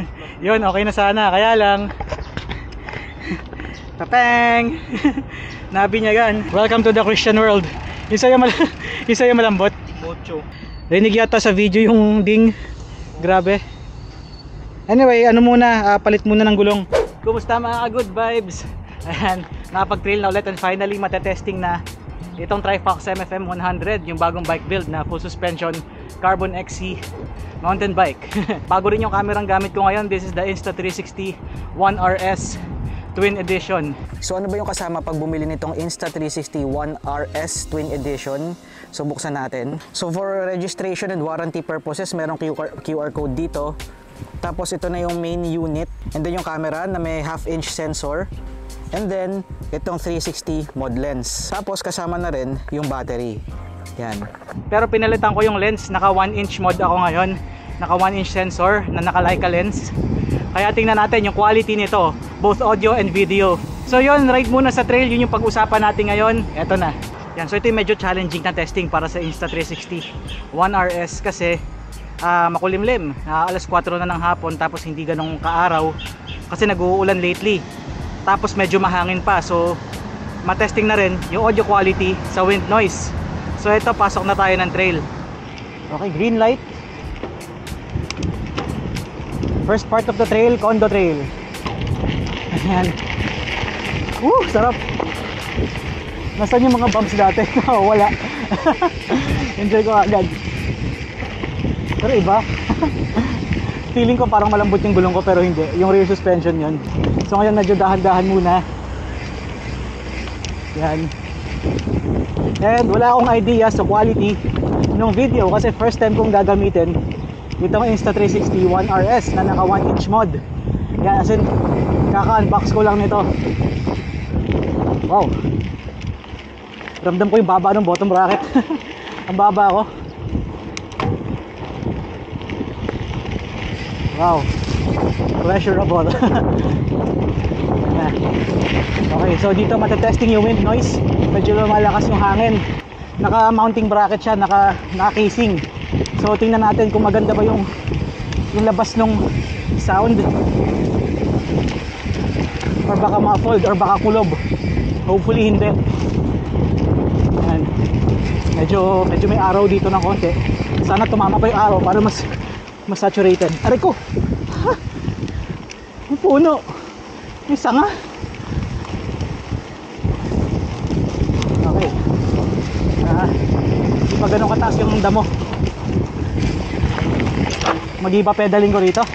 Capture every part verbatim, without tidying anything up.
Yun, okay na sana. Kaya lang Tapeng nabinyagan. Welcome to the Christian world. Isa yung, mal isa yung malambot. Mocho. Rinig yata sa video yung ding. Grabe. Anyway, ano muna, uh, palit muna ng gulong. Kumusta mga good vibes? Ayan, nakapag-trail na ulit and finally matetesting na itong Trifox M F M one hundred, yung bagong bike build na full suspension Carbon X C mountain bike. Bago rin yung kamerang gamit ko ngayon. This is the Insta three sixty one R S Twin Edition. So ano ba yung kasama pag bumili nitong Insta three sixty one R S Twin Edition? So buksan natin. So for registration and warranty purposes, merong Q R code dito. Tapos ito na yung main unit. And then yung camera na may half inch sensor. And then itong three sixty mod lens. Tapos kasama na rin yung battery. Yan. Pero pinalitan ko yung lens. Naka one inch mod ako ngayon. Naka one inch sensor na naka Leica lens. Kaya tingnan natin yung quality nito, both audio and video. So yun, ride muna sa trail. Yun yung pag-usapan natin ngayon. Eto na. Yan. So ito yung medyo challenging na testing para sa Insta three sixty one R S kasi uh, makulimlim. Uh, alas kwatro na ng hapon tapos hindi ganong kaaraw kasi nag-uulan lately. Tapos medyo mahangin pa. So matesting na rin yung audio quality sa wind noise. So ito, pasok na tayo ng trail. Okay, green light. First part of the trail, Condo Trail. Ayan. Woo, sarap. Nasaan yung mga bumps dati? Oh, wala. Enjoy ko agad. Pero iba. Feeling ko parang malambot yung gulong ko pero hindi. Yung rear suspension yun. So ngayon medyo dahan-dahan muna. Yan. And wala akong idea sa quality ng video kasi first time kong gagamitin itong Insta three sixty one R S na naka one inch mod. Yan, as in kaka-unbox ko lang nito. Wow. Ramdam ko yung baba ng bottom bracket. Ang baba ako. Wow. Pleasurable. Okay, so dito matetesting yung wind noise. Medyo malakas yung hangin. Naka mounting bracket siya, naka, naka casing. So tingnan natin kung maganda ba yung yung labas ng sound or baka muffled or baka kulob. Hopefully hindi. Ayan. Medyo, medyo may araw dito ng konti. Sana tumama pa yung araw para mas mas saturated. Aray ko! Ha? Yung puno! Yung sanga! Okay. Ah, hindi pa ganun kataas yung damo. Mag-iba pedaling ko rito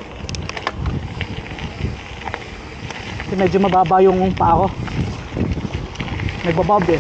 kasi medyo mababa yung paa ko. Nagbabob eh.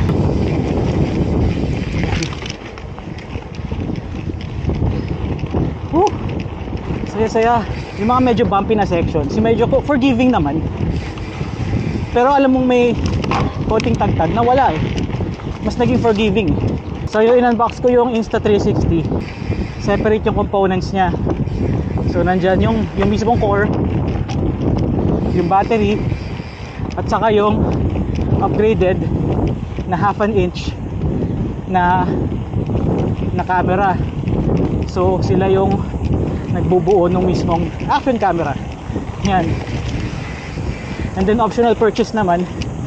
Woo! Saya saya. Yung mga medyo bumpy na sections, yung medyo forgiving naman pero alam mong may konting tagtag na wala eh. Mas naging forgiving. So yung in-unbox ko yung Insta three sixty. Separate yung components niya. So nandyan yung, yung mismong core, yung battery, at saka yung upgraded na half an inch na na camera. So sila yung nagbubuo ng mismong action camera. Yan. And then optional purchase naman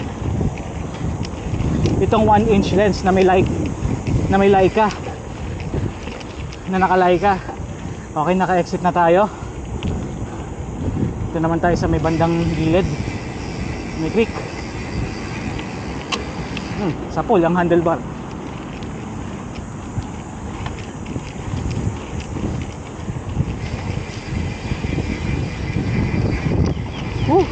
itong one inch lens na may like na may Leica na naka-Leica. Okay, naka-exit na tayo. Ito naman tayo sa may bandang gilid. May creek. Hmm, sa pool ang handlebar. Woo!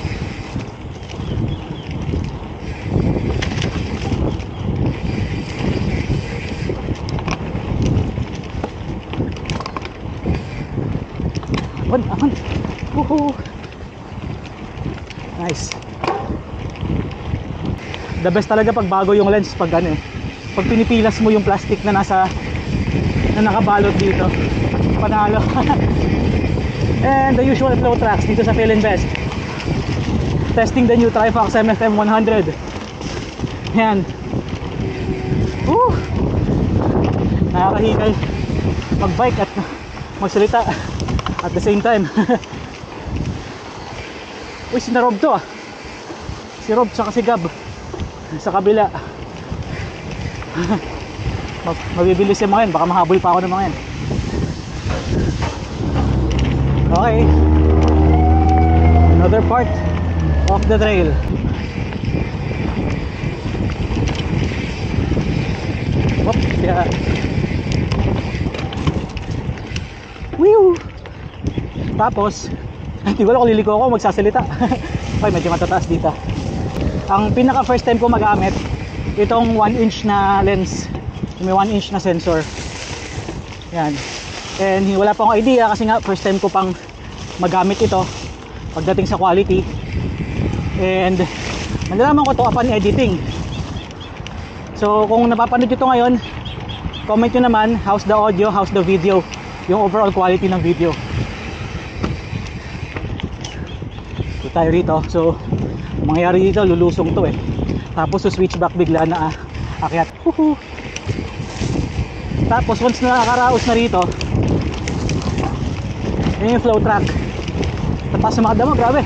Aman, aman. Woohoo! Nice. The best talaga pag bago yung lens, pag ano eh, pag pinipilas mo yung plastic na nasa na nakabalot dito, panalo. And the usual flow tracks dito sa Philinvest. Testing the new Trifox M F M one hundred. Yan. Woo! Nakakahingay mag-bike at magsalita. at the same time. Uy, si na Rob to ah. Si Rob tsaka si Gab sa kabila. Mabibilis yung mga yan, baka mahabol pa ako ng mga yan. Okay, another part of the trail. Oops, yeah. Whew! Tapos, hindi ko alam kung liliko ako magsasalita. Okay, medyo matataas dito. Ang pinaka first time ko magamit itong one inch na lens, may one inch na sensor. Yan. And wala pa akong idea kasi nga first time ko pang magamit ito pagdating sa quality. And malalaman ko to upon editing. So kung napapanood nyo ito ngayon, comment nyo naman how's the audio, how's the video, yung overall quality ng video. So tayo rito. So mangyayari dito, lulusong to eh. Tapos so switch back bigla na ah, akyat. Huhu. Tapos once na nakakaraos na rito, yun yung flow track. Tapos sa mga damo, grabe.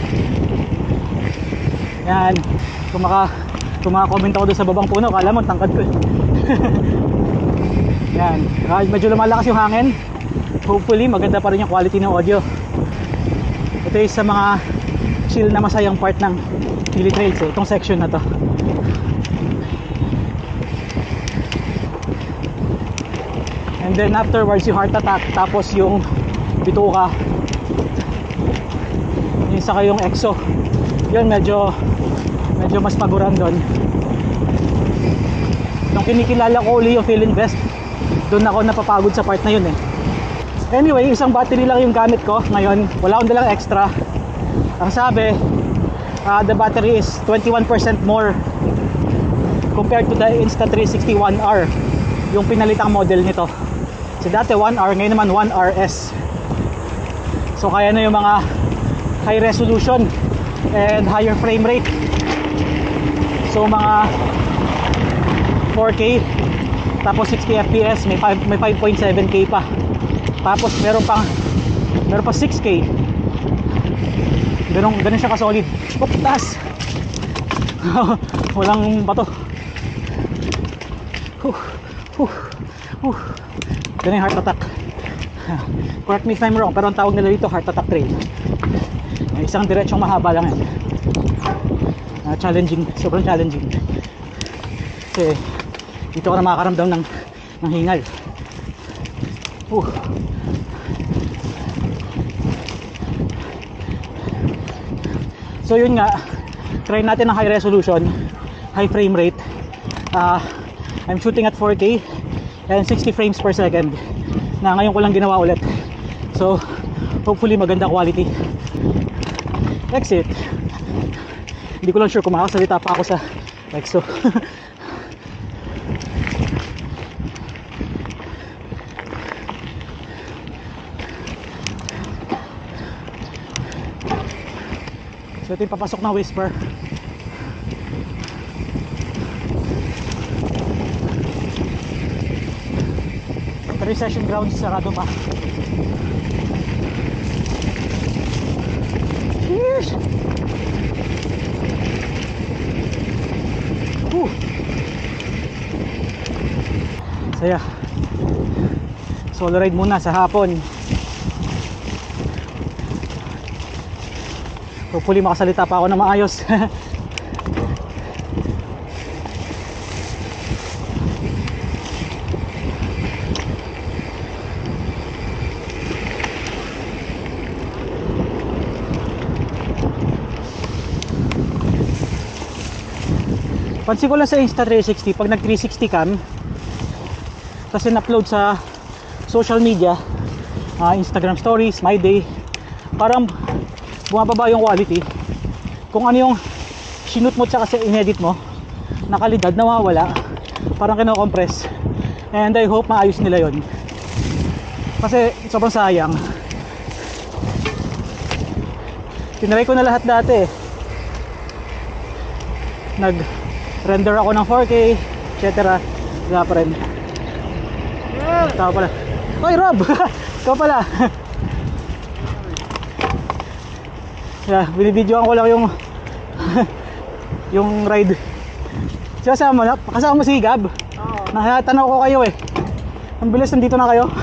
Yan. Kung maka kung maka-comment ako doon sa babang puno, kala mo tangkad ko eh. Yan. Medyo lumalakas yung hangin. Hopefully maganda pa rin yung quality ng audio. Ito yung sa mga chill na masayang part ng Pili Trails eh, itong section na to. And then afterwards yung heart attack, tapos yung bituka, yung saka yung exo, yun medyo medyo mas paguran doon. Nung kinikilala ko uli yung Feeling Best, doon ako napapagod sa part na yun eh. Anyway, isang battery lang yung gamit ko ngayon, wala akong dalang extra. Ang sabi, uh, the battery is twenty-one percent more compared to the Insta three sixty one R, yung pinalitang model nito. So dati one R, ngayon naman one R S. So kaya na yung mga high resolution and higher frame rate. So mga four K, tapos sixty F P S, may five point seven K pa. Tapos meron pang meron pa six K. Ganun, ganun siya ka-solid. Oh, taas! Walang bato. Huh, huh, huh. Ganun yung heart attack. Correct me if I'm wrong, pero ang tawag nila dito heart attack trail. Isang diretsong mahaba lang yan. Uh, challenging, sobrang challenging. Kasi dito ka na makakaramdam ng, ng hingal. Uh. So yun nga, try natin ng high resolution, high frame rate. uh, I'm shooting at four K and sixty frames per second, na ngayon ko lang ginawa ulit. So hopefully maganda quality. Exit. Hindi ko lang sure kung makakasalita pa ako sa Exo. So ito yung papasok na Whisper. Recession grounds sarado pa. Cheers! Whew. Saya. Solo ride muna sa hapon. Hopefully makasalita pa ako na maayos. Pansin ko lang sa Insta three sixty, pag nag three sixty cam kasi na-upload sa social media, uh, Instagram stories, My Day, parang bumababa yung quality. Kung ano yung sinut mo tsaka inedit mo na kalidad, nawawala, parang kino-compress. And I hope maayos nila yon, kasi sobrang sayang. Tinry ko na lahat dati, nag render ako ng four K, et cetera. Wala pa rin. Tao pala. Hoy Rob! Ikaw pala. Yeah, binibidyoan ko lang yung yung ride. Kasama mo, kasama mo si Gab? Oo. Nakatanaw ko kayo eh. Ang bilis, nandito na kayo.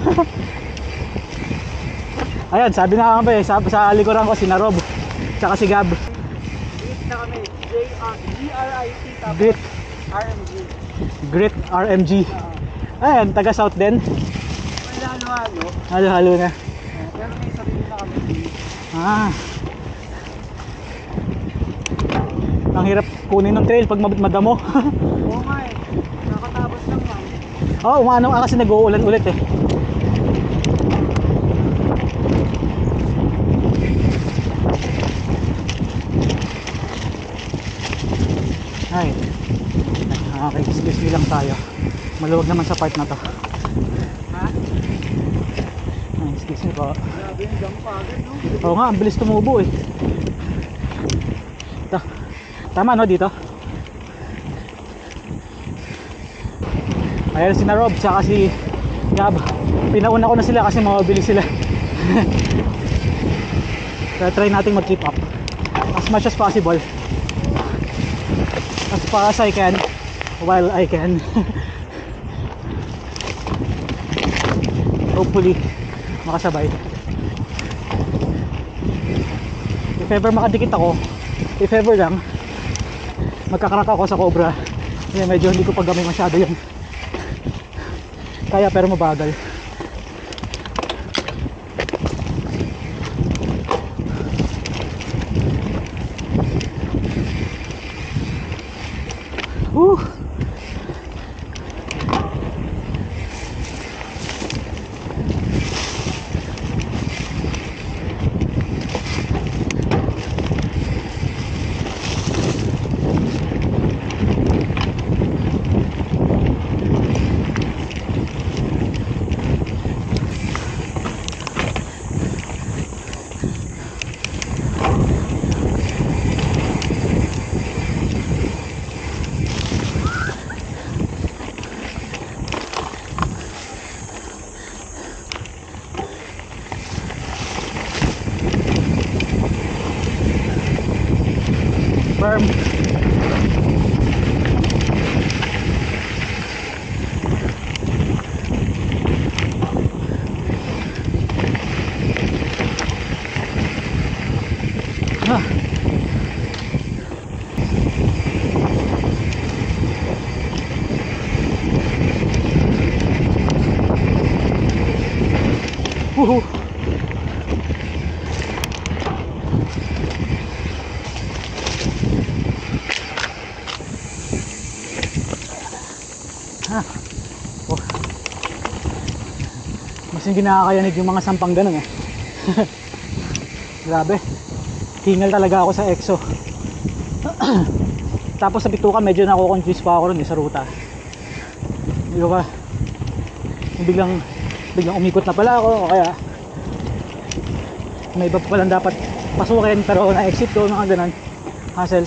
Ayan, sabi na nga ba eh, sa, sa likuran ko si Narob, tsaka si Gab. Grit na kami. J R I T tapos Grit. R M G. Grit R M G. Ayan, taga South din. May halo-halo. Halo-halo na. Pero may sarili na kami. Ah. Ang hirap kunin ng trail pag mad- madamo. Oo nga eh. Nakatapos lang man. Oo, oh, umano nga kasi nag-uulan ulit eh. Ay. Okay, excuse me lang tayo. Maluwag naman sa part na to. Ha? Ay, excuse me po. Grabe yung jump agad, no? Oo nga, ang bilis tumubo eh. Ito. Tama no dito? Ayan si Narob, tsaka si Gab. Pinauna ko na sila kasi mabilis sila. Kaya try natin mag-keep up as much as possible, as far as I can, while I can. Hopefully makasabay. If ever makadikit ako, if ever lang magkakarak ako sa Cobra, yeah, medyo hindi ko paggamay masyado yun. Kaya pero mabagal. Woo! Firm. Ah. Woohoo. Ah. Oh. Mas hindi nakakayanig yung mga sampang ganun eh. Grabe. Hingal talaga ako sa EXO. Tapos sa bituka medyo nako-confuse pa ako ron eh, sa ruta. Hindi ko ba yung biglang biglang umikot na pala ako o kaya may iba pa palang dapat pasukin pero na-exit ko, mga ganun. Hassle.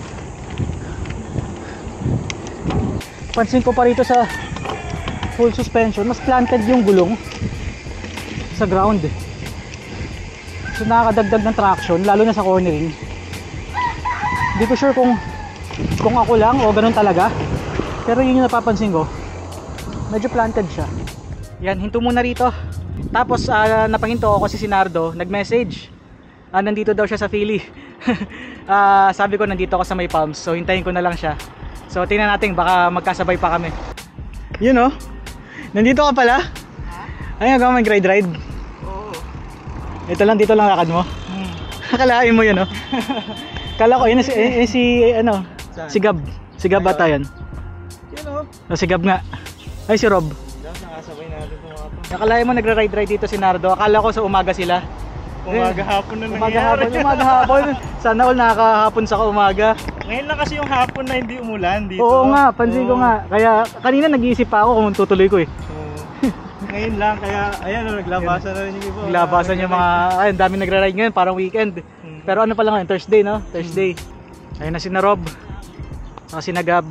Pansin ko pa rito sa full suspension, mas planted yung gulong sa ground. So nakakadagdag ng traction, lalo na sa cornering. Hindi ko sure kung kung ako lang o ganun talaga, pero yun yung napapansin ko, medyo planted siya. Yan, hinto muna rito. Tapos uh, napahinto ako kasi si Nardo nag-message, uh, nandito daw siya sa Philly. uh, sabi ko nandito ako sa May Palms, so hintayin ko na lang siya. So tingnan natin, baka magkasabay pa kami. Yun know, nandito ka pala? Ayun, gawin mag ride ride. Oo. Ito lang, dito lang lakad mo. Hmm. Akalain mo yun, no? Kala ko, yun si, yun si, ano, Saan? si Gab. Si Gab ata yun. Yun o. O, si Gab nga. Ay, si Rob. Diyan, nakasabay natin itong mga to. Akalain mo nagra-ride ride dito si Nardo. Akala ko sa umaga sila. Umaga hapon na Umaga nangyayari. hapon, umaga hapon. Sana all nakakahapon sa umaga. Ngayon lang kasi yung hapon na hindi umulan dito. Oo nga, pansin ko Oo. nga. Kaya kanina nag-iisip pa ako kung tutuloy ko eh. Oo. Ngayon lang, kaya ayan, naglabasan na rin yung iba. Naglabasan yung mga, ay, ang dami nagra-ride ngayon, parang weekend. Hmm. Pero ano pa lang ngayon, Thursday, no? Thursday. Ayun na si Narob. Saka si Nagab.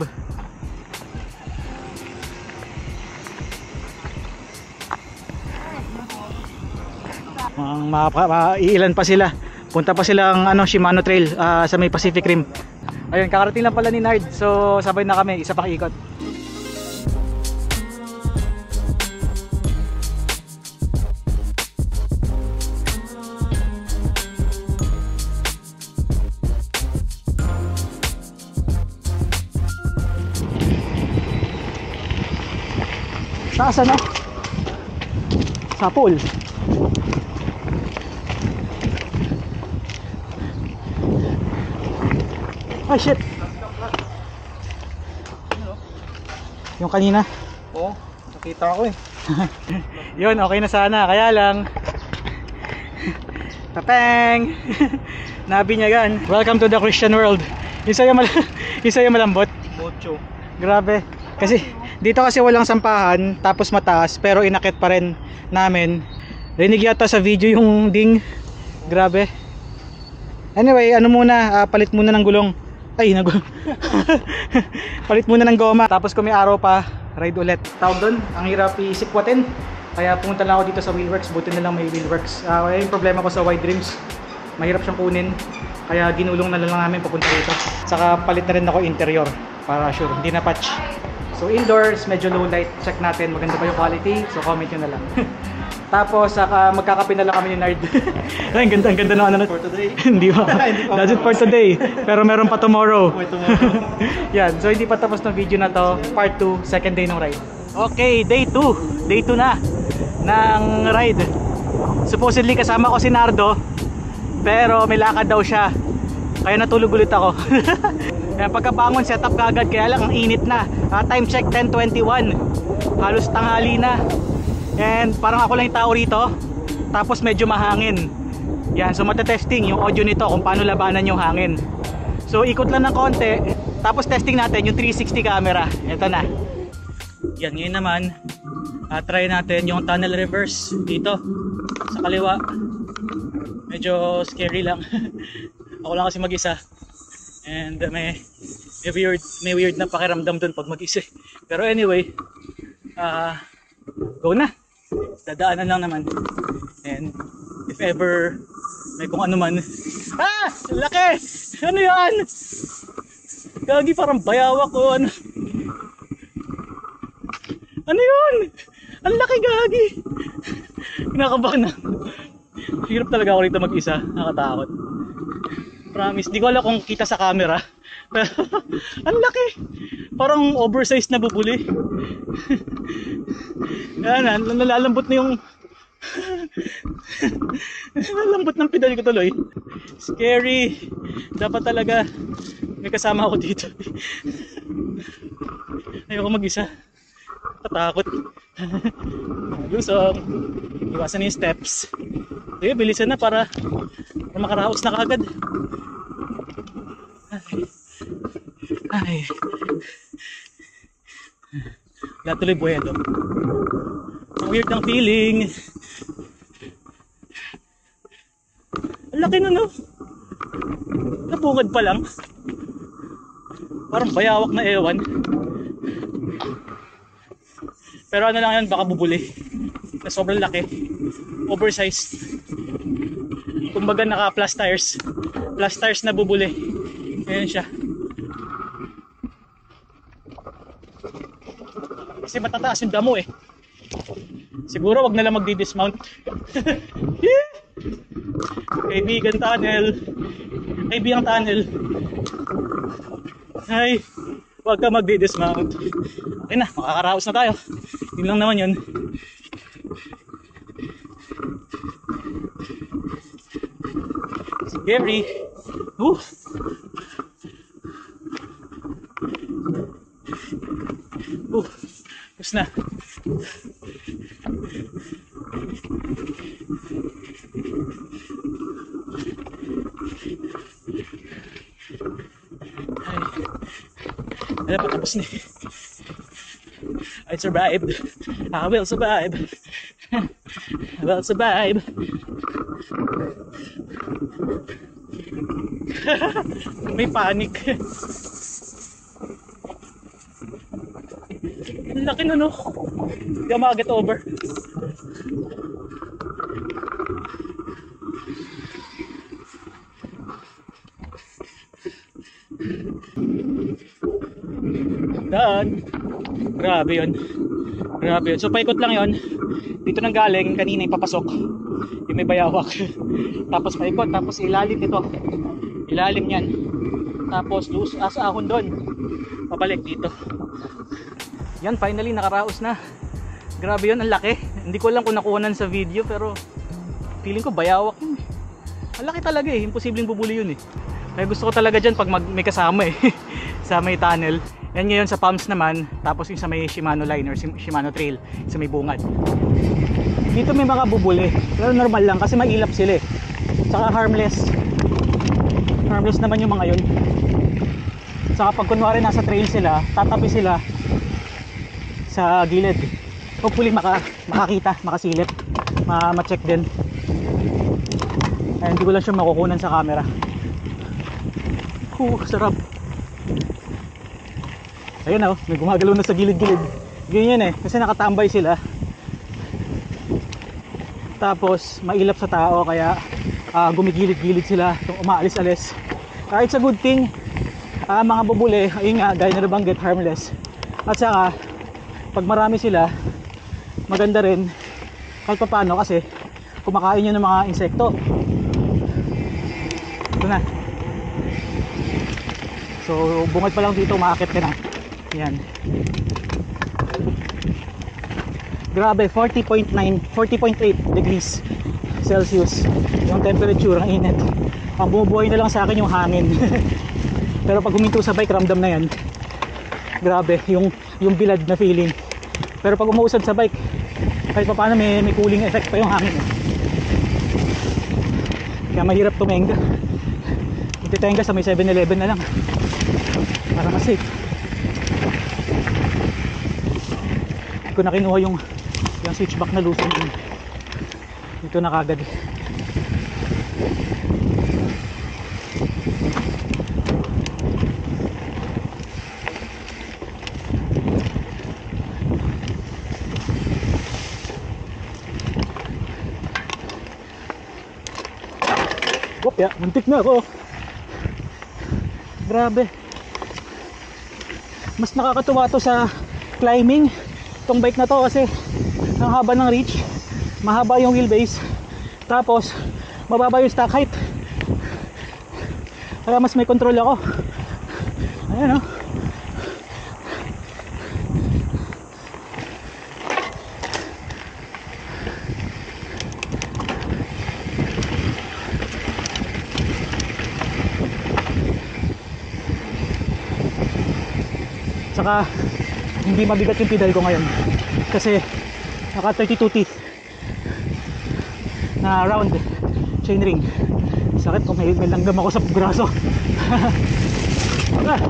Ang maiilan pa sila. Punta pa silang ano, Shimano Trail uh, sa may Pacific Rim. Ayun, kakarating lang pala ni Nard. So sabay na kami, isa pang ikot. Taas ano? Sa pool. Oh shit. Yung kanina. Oo, oh, nakita ko eh. Yun, okay na sana. Kaya lang Tapeng. Nabinyagan. Welcome to the Christian world. Isa yung, mal isa yung malambot. Bocho. Grabe. Kasi dito kasi walang sampahan, tapos mataas, pero inakit pa rin namin. Rinig yata sa video yung ding. Grabe. Anyway, ano muna, uh, palit muna ng gulong. Ay, nag palit muna ng goma. Tapos kung may araw pa, ride ulit. Tawag doon, ang hirap isikwatin. Kaya pumunta lang ako dito sa Wheelworks. Buti na lang may Wheelworks. uh, Yung problema ko sa wide rims, mahirap siyang kunin. Kaya ginulong na lang namin papunta dito. Saka palit na rin ako interior para sure, hindi na patch. So indoors, medyo low light. Check natin, maganda ba yung quality? So comment nyo na lang. Tapos saka magkakape na lang kami ni Nard. Ay, ang ganda, ang ganda ng ano. For today. Hindi ba? That's it for today. Pero meron pa tomorrow. May tomorrow. Yan, so hindi pa tapos ng video na to. Part two, second day ng ride. Okay, day two. Day two na ng ride. Supposedly kasama ko si Nardo, pero may lakad daw siya. Kaya natulog ulit ako. Kaya pagkabangon, set up kagad. Kaya lang ang init na. uh, Time check ten twenty-one. Halos tanghali na. And parang ako lang yung tao rito. Tapos medyo mahangin. Yan, so matetesting yung audio nito kung paano labanan yung hangin. So ikot lang ng konti. Tapos testing natin yung three sixty camera. Ito na. Yan, ngayon naman uh, try natin yung tunnel reverse dito sa kaliwa. Medyo scary lang. Ako lang kasi mag-isa. And uh, may, may weird may weird na pakiramdam dun pag mag-isa. Pero anyway, uh, go na. Dadaanan lang naman. And if ever may kung ano man. Ah! Laki! Ano yan? Gagi, parang bayawak o ano. Ano yun? Ang laki, gagi. Kinakabahan na. Hirap talaga ako rito mag-isa. Nakatakot. Promise, di ko alam kung kita sa camera. Pero ang laki. Parang oversized na bubuli. Yan, nalalambot na yung nalalambot ng pedal ko tuloy. Scary. Dapat talaga may kasama ako dito. Ayoko mag-isa. Katakot. Lusong. Iwasan yung steps. Sige, bilisan na para, para makaraos na kagad. Ay. Ay. Wala tuloy buwelo. Ang weird ng feeling. Ang laki na, no? Nabungad pa lang. Parang bayawak na ewan. Pero ano lang yan, baka bubuli. Na sobrang laki. Oversized. Kumbaga naka plus tires. Plus tires na bubuli. Ayan siya. Kasi matataas yung damo eh. Siguro wag na lang magdi-dismount. Kaibigan tunnel. Kaibigan tunnel. Ay, wag ka magdi-dismount. Okay na, makakaraos na tayo. Yun lang naman yun. Scary. Uh. Uh. Tapos na. Ay. Alam pa, tapos na. I survived. I will survive. I will survive. May panic. Ang laki na, no? Hindi ako makaget over. daan. Grabe yun. Grabe yun. So paikot lang yun. Dito nang galing, kanina yung papasok. Yung may bayawak. Tapos paikot, tapos ilalim ito. Ilalim yan. Tapos loose as ahon doon. Pabalik dito. Yan, finally nakaraos na. Grabe yun, ang laki. Hindi ko alam kung nakuhanan sa video, pero feeling ko bayawak yun. Ang laki talaga eh. Imposibleng bubuli yun eh. Kaya gusto ko talaga dyan pag mag may kasama eh. Sa may tunnel. Yan ngayon sa pumps naman. Tapos yung sa may Shimano line or Shimano trail. Sa may bungad. Dito may mga bubuli. Pero normal lang kasi mailap sila eh. Saka harmless. Harmless naman yung mga yun. Saka pag kunwari nasa trail sila, tatabi sila sa gilid. Hopefully maka, makakita, makasilip, ma-check din. Ay, hindi ko lang siya makukunan sa camera. Uh, sarap. Ayun oh, may gumagalaw na sa gilid-gilid. Ganyan eh, kasi nakatambay sila. Tapos mailap sa tao kaya uh, gumigilid-gilid sila, umaalis-alis. Uh, it's a good thing. Uh, mga bubuli, ayun nga, gaya na nabanggit, harmless. At saka pag marami sila, maganda rin kahit pa paano kasi kumakain yun ng mga insekto. Ito na. So bungad pa lang dito, umaakit ka na. Yan. Grabe, forty point nine, forty point eight degrees Celsius yung temperature, ang init. Ang bumubuhay na lang sa akin yung hangin. Pero pag huminto sa bike, ramdam na yan. Grabe, yung, yung bilad na feeling. Pero pag umuusad sa bike, kahit pa paano may, may cooling effect pa yung hangin. Kaya mahirap tumenga. Magtitenga sa may seven eleven na lang para mas safe. Hindi ko na kinuha yung yung switchback na loosen din. Dito na kagad. Opya, muntik na ako. Grabe. Mas nakakatuwa to sa climbing, itong bike na to, kasi ang haba ng reach, mahaba yung wheelbase, tapos mababa yung stock height, kaya mas may control ako. Ayan o. Saka hindi mabigat yung pedal ko ngayon kasi naka thirty-two teeth na round chainring. Sakit kung may, may langgam ako sa braso. Ah.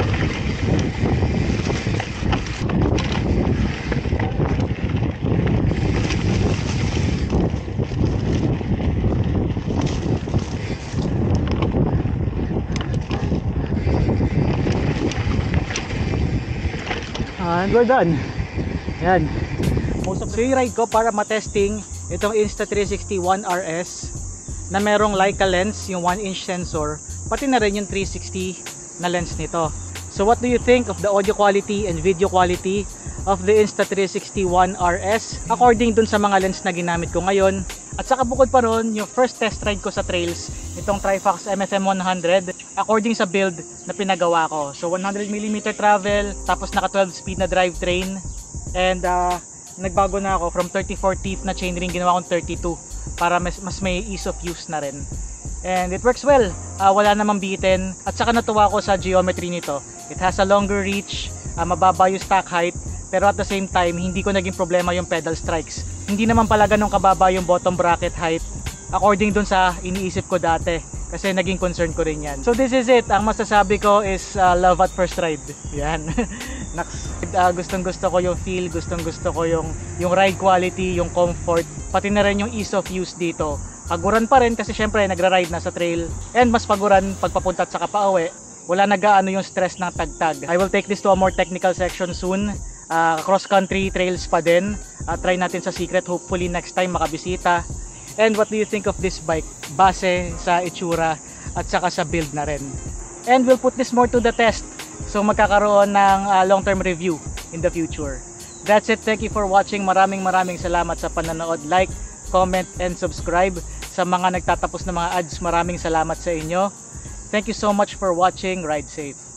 And we're done. Yan. Most of the ride ko para matesting itong Insta three sixty one R S na merong Leica lens, yung one inch sensor, pati na rin yung three sixty na lens nito. So what do you think of the audio quality and video quality of the Insta three sixty one R S according dun sa mga lens na ginamit ko ngayon? At saka bukod pa ron, yung first test ride ko sa trails, itong Trifax M F M one hundred, according sa build na pinagawa ko. So one hundred millimeter travel, tapos naka twelve speed na drivetrain, and uh, nagbago na ako from thirty-four teeth na chainring, ginawa kong thirty-two para mas, mas may ease of use na rin. And it works well, uh, wala namang bitin. At saka natuwa ko sa geometry nito. It has a longer reach, uh, mababa yung stock height, pero at the same time hindi ko naging problema yung pedal strikes. Hindi naman pala ganun kababa yung bottom bracket height according dun sa iniisip ko dati, kasi naging concern ko rin yan. So this is it. Ang masasabi ko is uh, love at first ride. Yan. uh, gustong gusto ko yung feel, gustong gusto ko yung, yung ride quality, yung comfort, pati na rin yung ease of use dito. Paguran pa rin kasi syempre nagra-ride na sa trail, and mas paguran pagpapunta at saka pauwi. Wala nag-aano yung stress ng tagtag. I will take this to a more technical section soon. Uh, cross country trails pa din. Uh, try natin sa Secret, hopefully next time makabisita. And what do you think of this bike base sa itsura at saka sa build na rin? And we'll put this more to the test So magkakaroon ng uh, long-term review in the future. That's it. Thank you for watching. Maraming maraming salamat sa panonood. Like, comment, and subscribe. Sa mga nagtatapos na mga ads, maraming salamat sa inyo. Thank you so much for watching. Ride safe.